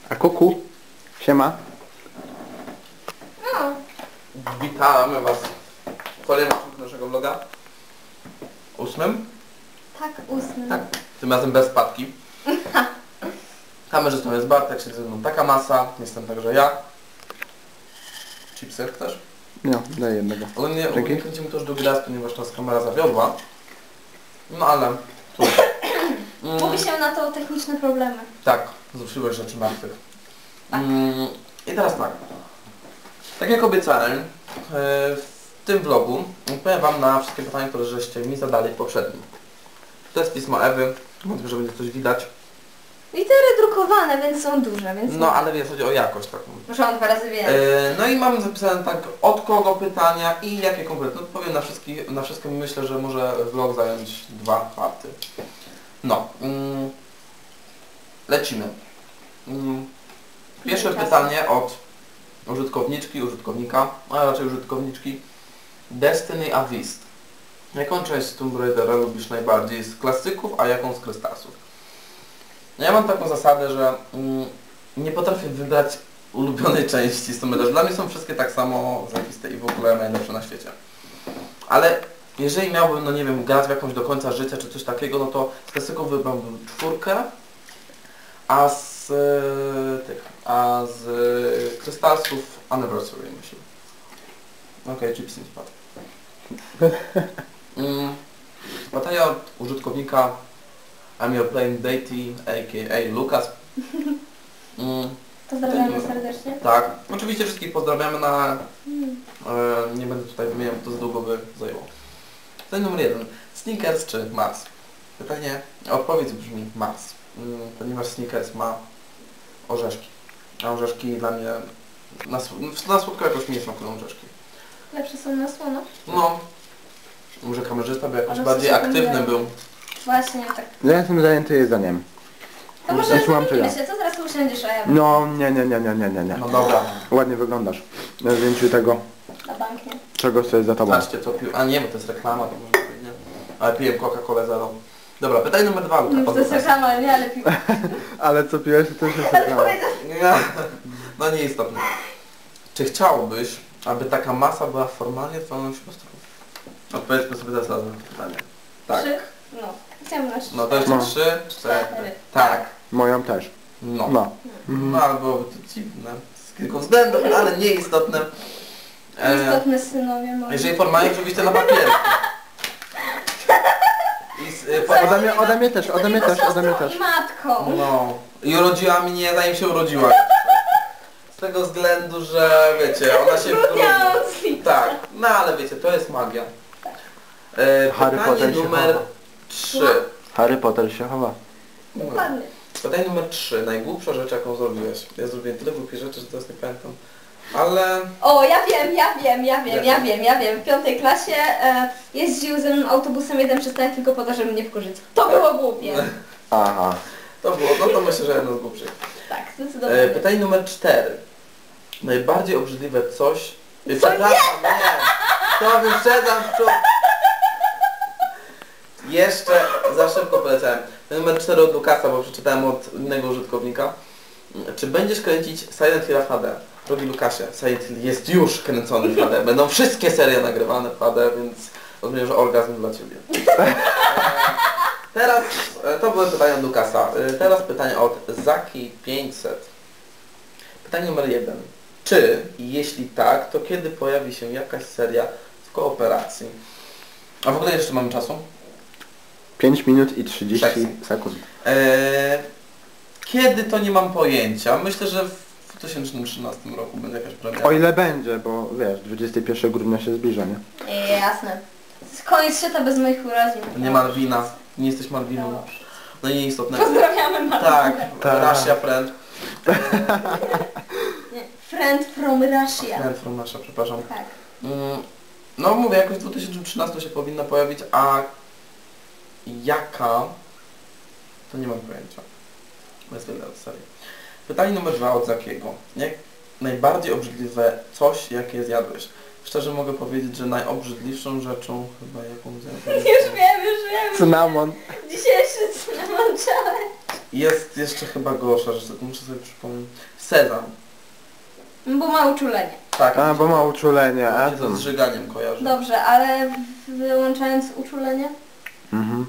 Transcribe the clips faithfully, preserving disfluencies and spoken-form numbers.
A kuku? Siema. No. Witamy was w kolejnym odcinku naszego vloga. Ósmym? Tak, ósmy. Tak. Tym razem bez Patki. Kamerzystą jest Bartek, siedzi ze mną taka masa, jestem także ja. Chipsy też? No, daj jednego. Ogólnie, ogólnie kręcimy to już drugi raz, ponieważ nas kamera zawiodła. No ale... Mm. Mówi się na to techniczne problemy. Tak, zruszyłeś rzeczy martwych. Tak. Mm, I teraz tak. Tak jak obiecałem, w tym vlogu odpowiem wam na wszystkie pytania, które żeście mi zadali w poprzednim. To jest pismo Ewy, wątpię, że będzie coś widać. Litery drukowane, więc są duże, więc... No ale wiesz, chodzi o jakość taką. Muszę on dwa razy więcej. E, no i mam zapisane tak, od kogo pytania i jakie konkretne. Odpowiem na wszystkich, na wszystkim. Myślę, że może vlog zająć dwa czwarte. No. Mm, lecimy. Mm, pierwsze pytanie od użytkowniczki, użytkownika, a raczej użytkowniczki. Destiny Avist. Jaką część z Tomb Raidera lubisz najbardziej z klasyków, a jaką z Crystalsów? No ja mam taką zasadę, że mm, nie potrafię wybrać ulubionej części z Tomb Raidera. Dla mnie są wszystkie tak samo zajebiste i w ogóle najlepsze na świecie. Ale jeżeli miałbym, no nie wiem, grać w jakąś do końca życia czy coś takiego, no to z klasyków wybrałbym czwórkę, a z e, tych, a z e, Crystalsów Anniversary myślę. Okej, okay, chips nie spadł. mm, Pytanie od użytkownika I'm your plain deity, aka Lukas. Mm, Pozdrawiamy serdecznie. tak, oczywiście wszystkich pozdrawiamy na... Mm. E, nie będę tutaj wymieniał, to za długo by zajęło. Pytanie numer jeden. Snickers czy Mars? Pytanie, odpowiedź brzmi Mars. Mm, ponieważ Snickers ma orzeszki. A orzeszki dla mnie... Na, na słodko jakoś nie smakują orzeszki. Lepsze są na słono. No. Może kamerzysta by jakoś Ale bardziej aktywny był. Właśnie, tak. Ja jestem zajęty jedzeniem. To może Znaczy, mam zamienimy tyle. się, co teraz usiądziesz, a ja No, nie, nie, nie, nie, nie, nie, nie. No dobra. Ładnie wyglądasz. Na zdjęciu tego, na bank nie. czegoś co jest za tobą. Patrzcie co pił. A nie, bo to jest reklama, to może być, nie? Ale piłem Coca-Colę Zero. Dobra, pytanie numer dwa, Luka. No to jest reklama, ale nie, ale piwo. Ale co piłeś, to też jest Ale reklama. powiedział... No nieistotne. Czy chciałbyś, aby taka masa była formalnie twoją siostrą? Odpowiedzmy sobie teraz razem na to pytanie. Tak. Trzy? No. Chciałam na trzy. No to jest No. trzy, cztery. Cztery. Tak. Moją też. No. No. No ale byłoby to dziwne. Z kilku względów, ale nieistotne. E, Istotne synowie moi. jeżeli formalnie, oczywiście na papierku. I z, e, po, Ode mnie, ode mnie też, ode mnie też, ode mnie też. I matką. no. I urodziła mnie, zanim się urodziła. Z tego względu, że wiecie, ona się Brudniałski. tak, no ale wiecie, to jest magia. E, Harry pytanie Potter się numer chowa. trzy. Harry Potter się chowa. Dokładnie. Pytanie numer trzy. Najgłupsza rzecz, jaką zrobiłeś. Ja zrobiłem tyle głupich rzeczy, że teraz nie pamiętam. Ale... O, ja wiem, ja wiem, ja wiem, ja wiem, ja wiem. W piątej klasie e, jeździł ze mną autobusem jeden przystanek tylko po to, żeby mnie wkurzyć. To było głupie. Aha. To było, no to myślę, że jedno z głupszych. Tak, zdecydowanie. E, pytanie numer cztery. Najbardziej obrzydliwe coś... E, Przepraszam, nie! To wyprzedzam w przód. Jeszcze za szybko poleciałem. Numer cztery od Lukasa, bo przeczytałem od innego użytkownika. Czy będziesz kręcić Silent Hill w H D? Drogi Lukasie, Silent Hill jest już kręcony w H D. Będą wszystkie serie nagrywane w H D, więc rozumiem, że orgazm dla Ciebie. Teraz, to były pytania od Lukasa. Teraz pytanie od Zaki pięćset. Pytanie numer jeden. Czy, i jeśli tak, to kiedy pojawi się jakaś seria w kooperacji? A w ogóle jeszcze mamy czasu? pięć minut i trzydzieści Sześć. sekund. Eee, kiedy to nie mam pojęcia. Myślę, że w dwa tysiące trzynastym roku będzie jakaś premiera. O ile będzie, bo wiesz, dwudziestego pierwszego grudnia się zbliża, nie? E, jasne. Koniec świata bez moich urodzin. Nie Malwina. Nie jesteś Malwiną. No i nieistotne. Pozdrawiamy Martinę. Tak, Tak. Russia Friend. Nie, friend from Russia. Friend from Russia, przepraszam. Tak. Mm, no mówię, jakoś w dwa tysiące trzynastym się powinna pojawić, a jaka? To nie mam pojęcia. Bez wiele od serii. Pytanie numer dwa od Zakiego. Jak najbardziej obrzydliwe coś, jakie zjadłeś? Szczerze mogę powiedzieć, że najobrzydliwszą rzeczą chyba jaką zjadłem... Już wiem, już wiem. Cynamon. Dzisiejszy cynamon challenge. Jest jeszcze chyba gorsza rzecz, tylko muszę sobie przypomnieć. Sezam. Bo ma uczulenie. Tak. A, bo ma uczulenie, a A to to... z żyganiem kojarzy. Dobrze, ale wyłączając uczulenie? Mhm.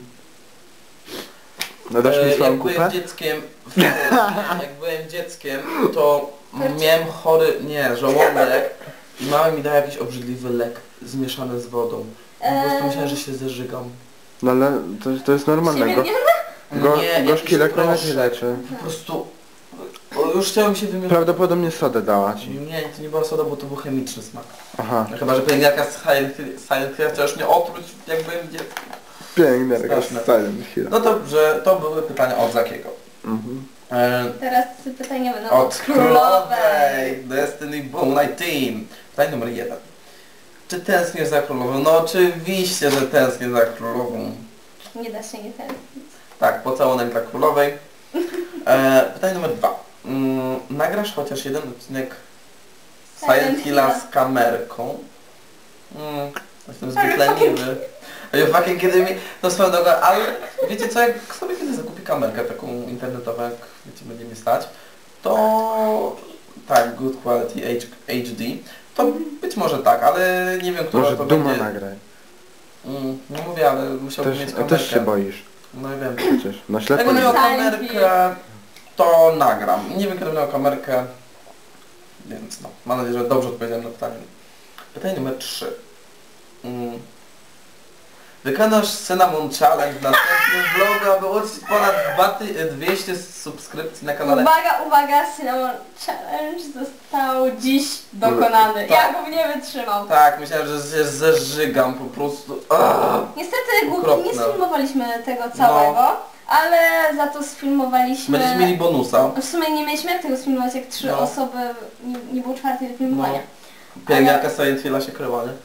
No dasz mi E, swoją jak byłem kupę? dzieckiem, jak byłem dzieckiem, to miałem chory, nie, żołądek i mama mi dała jakiś obrzydliwy lek zmieszany z wodą. Po prostu Eee. myślałem, że się zeżygam. No ale to, to jest normalne. Go, Siebie go, Nie, gorzki jakiś lek najlepiej proszek. leczy. Po prostu o, już chciałem się wymienić. Prawdopodobnie sodę dała ci. Nie, to nie była soda, bo to był chemiczny smak. Aha. No, chyba, że pielęgniarka z Silent Hill Silent Hill chciała już mnie otruć, jak byłem dzieckiem. Piękne, Straszne. Silent Hill. No dobrze, to były pytania od Zakiego. Mhm. E, Teraz pytania będą Od od królowej. królowej Destiny Boom Night Team. Pytanie numer jeden. Czy tęsknisz za królową? No oczywiście, że tęsknię za królową. Nie da się nie tęsknić. Tak, pocałunek dla królowej. E, pytanie numer dwa. Mm, nagrasz chociaż jeden odcinek Silent Silent Hilla Hilla. z kamerką? Mm, jestem zbyt leniwy. A ja fucking kiedy mi... To swoją drogą, ale wiecie co, jak sobie kiedy zakupię kamerkę taką internetową, jak wiecie, będzie mi stać, to tak, good quality H D, to być może tak, ale nie wiem, która Może to Duma będzie. nagraj. Mm, nie mówię, ale musiałbym Też, mieć kamerkę. też się boisz. No i wiem. Przecież. No ślepy. Jak będę miał Silent kamerkę, to nagram. Nie wiem, kiedy będę miał kamerkę, więc no, mam nadzieję, że dobrze odpowiedziałem na pytanie. Pytanie numer trzy. Mm. Wykonasz Cinnamon Challenge w następnym vlogu, aby uczcić ponad dwa ty- dwieście subskrypcji na kanale. Uwaga, uwaga, Cinnamon Challenge został dziś dokonany. Tak. Ja go nie wytrzymał. Tak, myślałem, że się zeżygam po prostu. Aaaa! Niestety głupki nie Okropne. sfilmowaliśmy tego całego, ale za to sfilmowaliśmy... Będziecie mieli bonusa. W sumie nie mieliśmy jak tego sfilmować, jak trzy No. osoby, nie, nie było czwartej do filmowania. Pielęgniarka Silent Hilla się kryła, nie?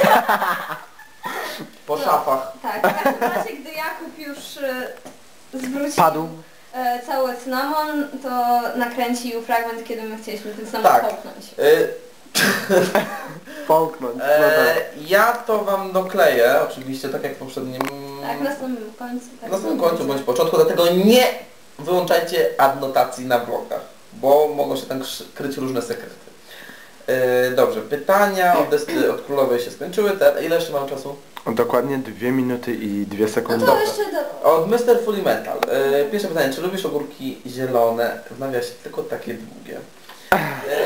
Po szafach. Tak, w każdym razie gdy Jakub już e, zwrócił Padł. e, cały cynamon, to nakręcił fragment, kiedy my chcieliśmy ten cynamon Tak. połknąć. Y, Połknąć. No e, tak. ja to wam dokleję, oczywiście, tak jak w poprzednim... Tak, na samym końcu. Tak na samym końcu bądź początku, dlatego nie wyłączajcie adnotacji na blogach, bo mogą się tam krzy- kryć różne sekrety. Yy, dobrze, pytania od, Desty, od królowej się skończyły. Te, ile jeszcze mam czasu? Dokładnie dwie minuty i dwie No sekundy. to jeszcze do... Od mister Fully Metal. Yy, pierwsze pytanie, czy lubisz ogórki zielone? W nawiasie tylko takie długie. Yy,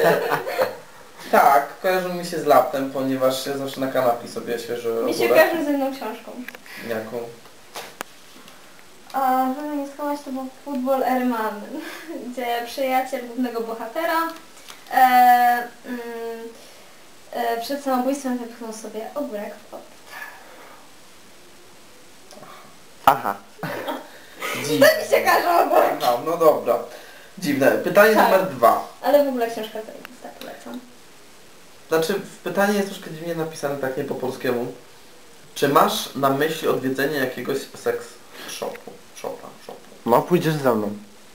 tak, kojarzą mi się z laptem, ponieważ ja zawsze na kanapie sobie świeży Mi się ogórek. kojarzy z jedną książką. Jaką? A żeby nie schować, to był Football Erman, gdzie przyjaciel głównego bohatera e, mm, e, przed samobójstwem wypchnął sobie ogórek w pot. Aha. Dziwne. Mi się kojarzy ogórek. No, no dobra. Dziwne. Pytanie Tak. numer dwa. Ale w ogóle książka zajebista, polecam. Znaczy, w pytanie jest troszkę dziwnie napisane, tak nie po polskiemu. Czy masz na myśli odwiedzenie jakiegoś seks shopu? Shopa, shopu. No pójdziesz ze mną.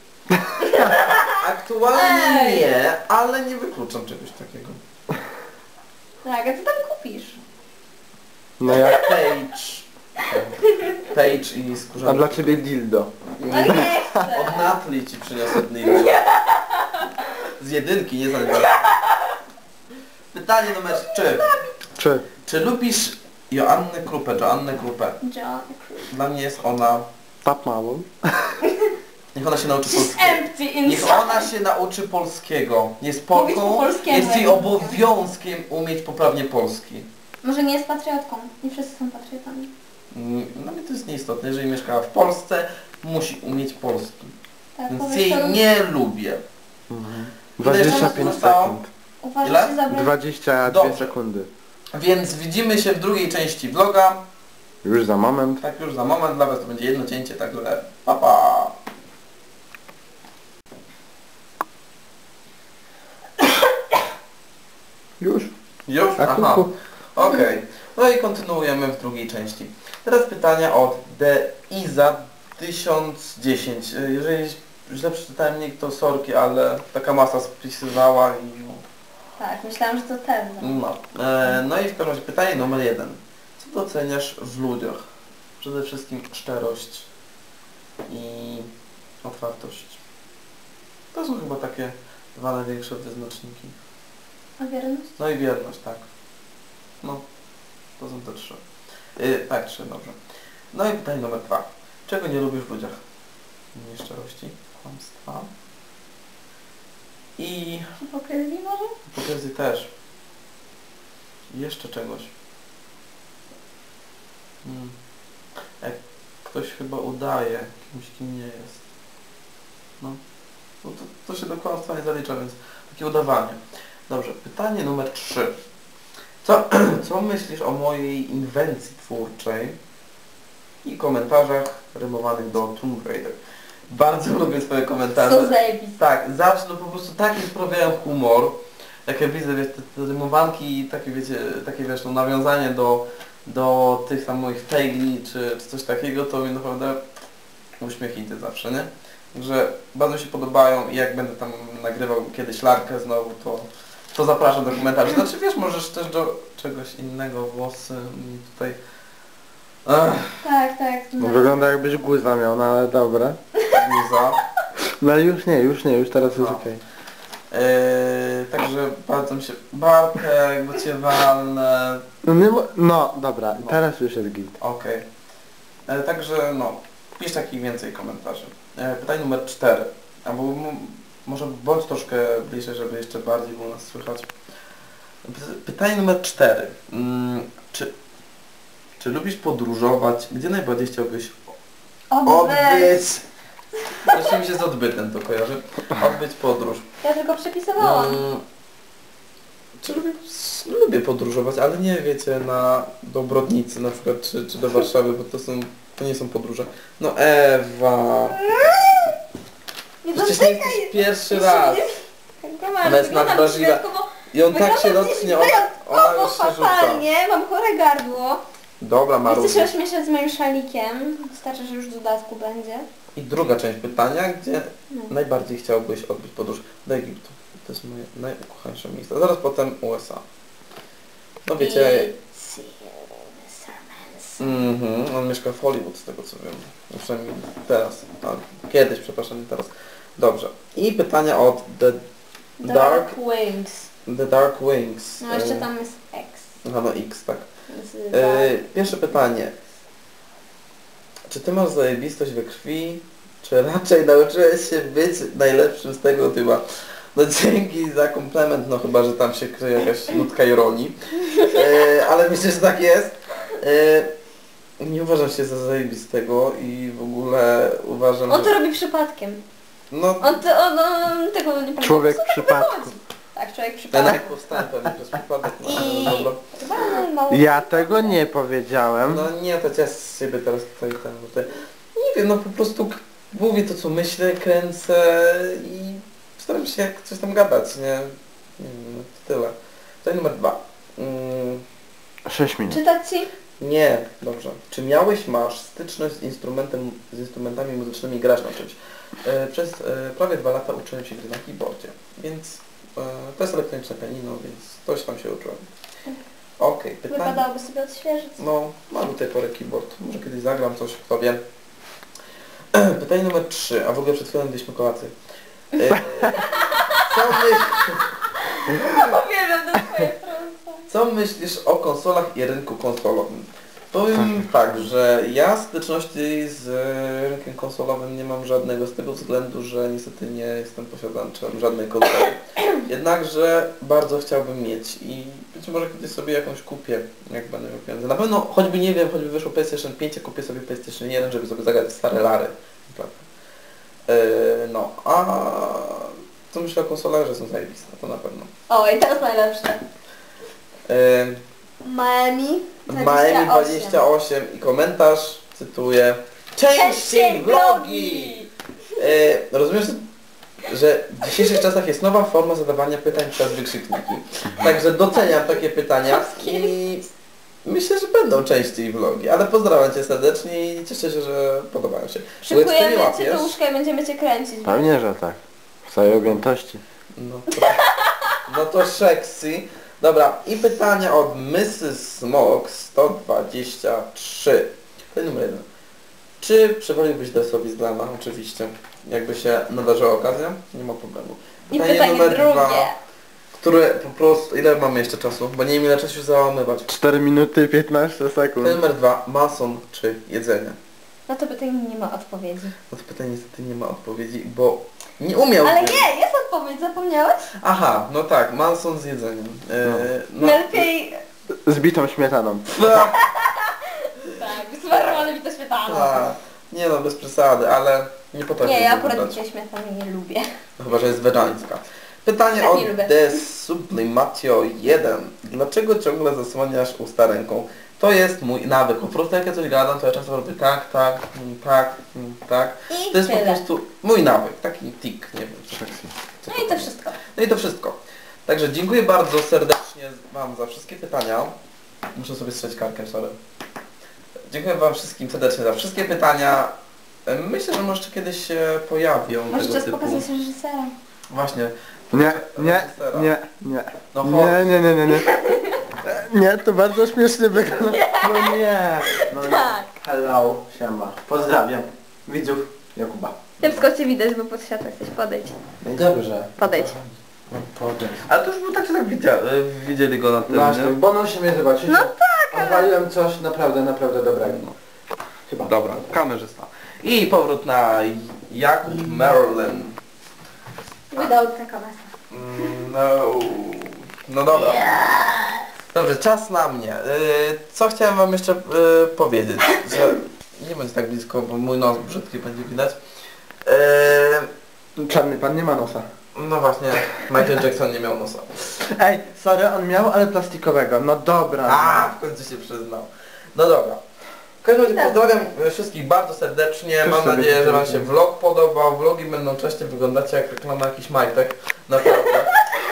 Aktualnie Ej! nie, ale nie wykluczam czegoś takiego. Tak, a co tam kupisz? No ja... Page. Page i A skórzane. dla ciebie dildo. Ale nie chcę. Od Natli ci przyniosę dni. Z jedynki, nie z jedynki. Pytanie numer trzy. Czy? Czy lubisz Joannę Krupę, Joannę Krupę? John Cruz. Dla mnie jest ona... Pap małą? Niech ona się nauczy She's polskiego. empty Niech inside. ona się nauczy polskiego. Jest Mówić po Polką, polskiemu, jest jej jak obowiązkiem umieć poprawnie polski. Może nie jest patriotką. Nie wszyscy są patriotami. Mm, Dla mnie to jest nieistotne. Jeżeli mieszkała w Polsce, musi umieć polski. Tak, Więc powiedz jej to. nie lubię. Mhm. Ile jeszcze dwadzieścia nas pięć zostało? sekund. Uważasz Ile? się za brak... dwadzieścia dwie Dobrze. sekundy. Więc widzimy się w drugiej części vloga. Już za moment. Tak już za moment. Dla Was to będzie jedno cięcie, także pa pa! Już? Już? A Aha. kuku. Okej. No i kontynuujemy w drugiej części. Teraz pytania od The Iza tysiąc dziesięć. Jeżeli źle przeczytałem nick, to sorki, ale taka masa spisywała i no. Tak, myślałam, że to ten. No, e, no i w każdym razie pytanie numer jeden. Co doceniasz w ludziach? Przede wszystkim szczerość i otwartość. To są chyba takie dwa największe wyznaczniki. A wierność? No i wierność, tak. No, to są te trzy. Yy, tak, trzy, dobrze. No i pytanie numer dwa. Czego nie lubisz w ludziach? Nieszczerości, kłamstwa i Hipokryzji może? hipokryzji też. I jeszcze czegoś. Hmm. Jak ktoś chyba udaje kimś, kim nie jest. No. No to, to się do kłamstwa nie zalicza, więc takie udawanie. Dobrze, pytanie numer trzy. Co, co myślisz o mojej inwencji twórczej i komentarzach rymowanych do Tomb Raider? Bardzo lubię Twoje komentarze. Co zajebiste. Tak, zawsze no po prostu taki sprawiają humor. Jak ja widzę, wiesz, te, te rymowanki i takie, wiecie, takie, wiesz, no, nawiązanie do, do tych tam moich faili czy, czy coś takiego, to mi naprawdę uśmiech idzie zawsze, nie? Także bardzo mi się podobają i jak będę tam nagrywał kiedyś larkę znowu, to, to zapraszam do komentarzy. Znaczy, wiesz, możesz też do czegoś innego, włosy mi tutaj... Ech, Tak, tak. No, wygląda jakbyś guza miał, no ale dobra. guza. No już nie, już nie, już teraz jest No. okej. Yy, także bardzo mi się... Bartek, bo Cię walnę. No, nie, mo- no dobra, No. teraz już jest git. Okej. E, Także no, pisz takich więcej komentarzy. E, Pytanie numer cztery. Albo m- może bądź troszkę bliżej, żeby jeszcze bardziej było nas słychać. Py- Pytanie numer cztery. Mm, czy, czy lubisz podróżować? Gdzie najbardziej chciałbyś Odbyt. odbyć? Jeszcze mi się z odbytem to kojarzy. Odbyć podróż. Ja tylko przepisywałam. Mm, Czy lubię, lubię podróżować, ale nie wiecie, na do Brodnicy na przykład, czy, czy do Warszawy, bo to są, to nie są podróże. No Ewa, Nie przecież nie jest pierwszy raz. Ona jest nadwrażliwa. I on tak się dotknie, ona, ona już się rzuca. fatalnie, mam chore gardło. Dobra, Nie chcę Maruś. się ośmieszać z moim szalikiem. Wystarczy, że już w dodatku będzie. I druga część pytania, gdzie No. najbardziej chciałbyś odbyć podróż do Egiptu? To jest moje najukochańsze miejsce. Zaraz potem U S A. No wiecie, mhm, on mieszka w Hollywood, z tego co wiem. No przynajmniej teraz. A, kiedyś, przepraszam, nie teraz. Dobrze. I pytania od The Dark, Dark, Wings. The Dark Wings. No jeszcze E, tam jest X. Aha, no X, tak. Więc, E, tak. pierwsze pytanie. Czy ty masz zajebistość we krwi, czy raczej nauczyłeś się być najlepszym z tego typa? No dzięki za komplement, no chyba, że tam się kryje jakaś nutka ironii. E, ale myślę, że tak jest. E, nie uważam się za zajebistego i w ogóle uważam, On to że... robi przypadkiem. No, On, to, on, on tego nie pamięta. Człowiek Co w przypadku. Tak, człowiek ja przypadek. nawet powstałem pewnie przez przypadek. No, I... dobra. Chyba mało... Ja tego nie powiedziałem. No nie, to ja z siebie teraz tutaj ten, tutaj. Nie wiem, no po prostu k- mówię to co myślę, kręcę i staram się jak coś tam gadać, nie? Nie wiem, no to tyle. Pytanie numer dwa. Mm, sześć minut. Czytać ci? nie, dobrze. Czy miałeś, masz styczność z instrumentem, z instrumentami muzycznymi, grasz na czymś? E, przez e, prawie dwa lata uczyłem się gry na keyboardzie, więc e, to jest elektroniczne pianino, więc coś tam się uczyłem. Okej, pytanie... Wypadałoby sobie odświeżyć. No, mam do tej pory keyboard. Może kiedyś zagram coś, kto wie. Pytanie numer trzy, a w ogóle przed chwilą byliśmy kolację. E, co, my, Uwielbiam te twoje trące. co myślisz o konsolach i rynku konsolowym? Powiem tak, że ja styczności z rynkiem konsolowym nie mam żadnego z tego względu, że niestety nie jestem posiadaczem żadnej konsoli. Jednakże bardzo chciałbym mieć i być może kiedyś sobie jakąś kupię, jak będę miał pieniądze. Na pewno, choćby nie wiem, choćby wyszło PlayStation pięć, ja kupię sobie PlayStation jeden, żeby sobie zagrać w stare lary. Naprawdę. Yy, no, a co myślę o konsolach, że są zajebiste, to na pewno. O, i teraz najlepsze. Yy, Miami Miami dwadzieścia osiem i komentarz, cytuję, częściej vlogi! Yy, rozumiesz, że w dzisiejszych czasach jest nowa forma zadawania pytań przez wykrzykniki. Także doceniam takie pytania i myślę, że będą częściej vlogi, ale pozdrawiam Cię serdecznie i cieszę się, że podobają się. Łyk, ty nie Szykujemy Cię łapiesz? do łóżka i będziemy Cię kręcić. Pewnie, że tak. W całej objętości. No to, no to sexy. Dobra, i pytania od missus Smok sto dwadzieścia trzy. Pytanie numer jeden. Czy przywaliłbyś Desowi z Glana? Oczywiście. Jakby się nadarzyła okazja, nie ma problemu. I pytanie drugie. które po prostu... Ile mamy jeszcze czasu? Bo nie wiem ile czasu się załamywać. cztery minuty piętnaście sekund. Numer dwa. Mason czy jedzenie? Na to pytanie nie ma odpowiedzi. No to pytanie niestety nie ma odpowiedzi, bo nie umiał. Ale wiem. nie, jest odpowiedź, zapomniałeś? Aha, no tak, Manson z jedzeniem. Eee, no. Lepiej... Z bitą śmietaną. Tak, smarowane mi to śmietaną. A, nie no, bez przesady, ale nie potrafię Nie, ja akurat wyglądać. dzisiaj śmietany nie lubię. No chyba, że jest wegańska. Pytanie Tak od nie lubię. The Sublimatio jeden. Dlaczego ciągle zasłaniasz usta ręką? To jest mój nawyk. Po prostu jak ja coś gadam, to ja często robię tak, tak, mm, tak, mm, tak. I To jest po tyle. prostu mój nawyk, taki tik, nie wiem. co No i to wszystko. No i to wszystko. Także dziękuję bardzo serdecznie Wam za wszystkie pytania. Muszę sobie strzeć karkę, sorry. Dziękuję Wam wszystkim serdecznie za wszystkie pytania. Myślę, że może jeszcze kiedyś się pojawią Możesz tego czas typu. pokazać reżysera. Właśnie. Nie, nie, Reżysera. nie, nie. No chodź. Nie, nie, nie, nie, nie. Nie, to bardzo śmiesznie wygląda. No nie. No nie. Tak. Hello, siema. Pozdrawiam widzów Jakuba. Kiepsko cię widać, bo pod światło jesteś. Podejdź. No dobrze. Podejdź. No podejdź. Ale to już był tak, że tak widzieli, widzieli go na tym, Właśnie, nie? bo no się mnie zobaczycie. No tak, ale... Odwaliłem coś naprawdę, naprawdę dobrego. Chyba. Dobra, kamerzysta. I powrót na Jakub Merlin. Wydał taka masa. Mm, No, no dobra. Dobrze, czas na mnie. Yy, Co chciałem Wam jeszcze yy, powiedzieć, że nie będzie tak blisko, bo mój nos brzydki będzie widać. Yy, Czarny pan nie ma nosa. No właśnie, Michael Jackson nie miał nosa. Ej, sorry, on miał, ale plastikowego. No dobra. A, w końcu się przyznał. No dobra. W każdym razie pozdrawiam wszystkich bardzo serdecznie. Też Mam sobie nadzieję, że Wam się dziękuję. vlog podobał. Vlogi będą częściej wyglądać jak reklama jakichś majtek. Naprawdę.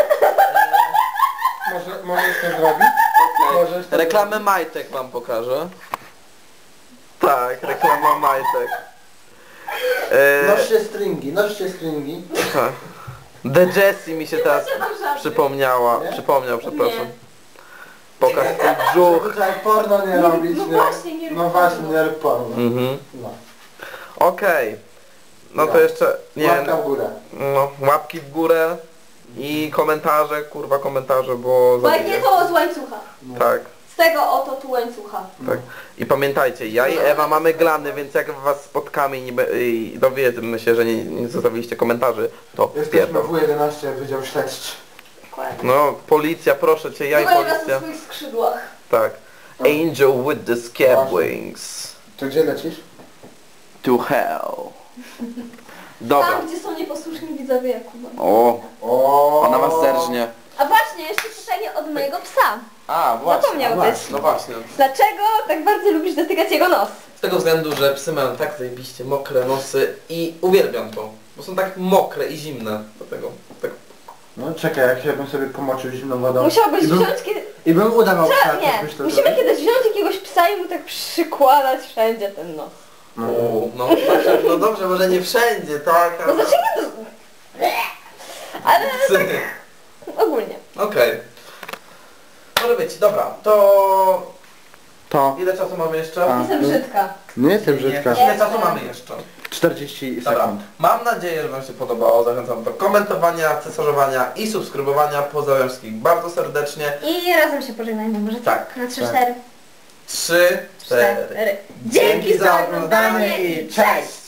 Może, możesz to zrobić? Możesz to Reklamę majtek Wam pokażę. Tak, reklama majtek. zrobić? E, Noście stringi, noście stringi. tak. The Jessie mi się teraz przypomniała. Nie? Przypomniał, przepraszam. Nie. Pokaż ten brzuch. Trzeba porno nie robić, no nie? właśnie, nie rób No właśnie, porno. nie rób porno. Mhm. No. Okej. No to Ja. jeszcze... Nie, Łapka w górę. no, łapki w górę i komentarze, kurwa komentarze, bo... Bo jak zabiję. nie to z łańcucha. No. Tak, Z tego oto tu łańcucha. tak. I pamiętajcie, ja i Ewa mamy glany, więc jak was spotkamy i, nie, be- i dowiemy się, że nie, nie zostawiliście komentarzy, to Jesteśmy pierdol. W jedenaście, Wydział Śledczy. Dokładnie. No, policja, proszę cię, ja i Zobacz nas na policja. swoich skrzydłach. Tak. Angel with the scare wings. To gdzie lecisz? To hell. Dobra. Tam, gdzie są nieposłuszni widzowie Jakuba. O, O. ona was zerżnie. A właśnie, jeszcze pytanie od mojego psa. A, właśnie. Zapomniałbyś. No właśnie. Dlaczego tak bardzo lubisz dotykać jego nos? Z tego względu, że psy mają tak zajebiście mokre nosy i uwielbiam to. Bo są tak mokre i zimne. Dlatego tak. No czekaj, jak ja bym sobie pomoczył zimną wodą. Musiałbyś I bym, wziąć kiedy... I bym udawał psa, Trzeba, to nie, byś to musimy zrobił? kiedyś wziąć jakiegoś psa i mu tak przykładać wszędzie ten nos. No. O, no, dobrze, no dobrze, może nie wszędzie, tak? No ale- znaczy nie to... Ale Psy. ogólnie. Okej. Może być, dobra, to... To. Ile czasu mamy jeszcze? A. Jestem brzydka. Nie jestem brzydka. Ile czasu mamy jeszcze? czterdzieści Dobra, sekund. mam nadzieję, że Wam się podobało. Zachęcam do komentowania, cesarzowania i subskrybowania. Pozdrawiam wszystkich bardzo serdecznie. I razem się pożegnajmy, może Tak. Na trzy, Tak. cztery. Trzy, cztery. Cztery. Dzięki za oglądanie i cześć!